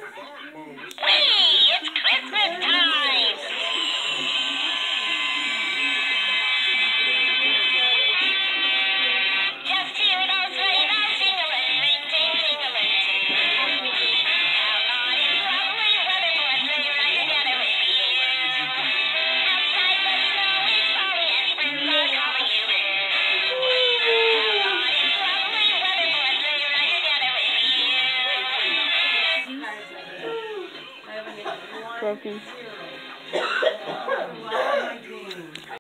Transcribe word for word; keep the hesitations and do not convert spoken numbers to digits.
Whee! It's Christmas time! Just hear those sleigh bells jingling, ting, ting-a-ling, ting. Outside is lovely weather for a sleigh ride together with you. Outside the snow is falling and friends are calling you in. Outside is lovely weather for a sleigh ride together with you. Trophies.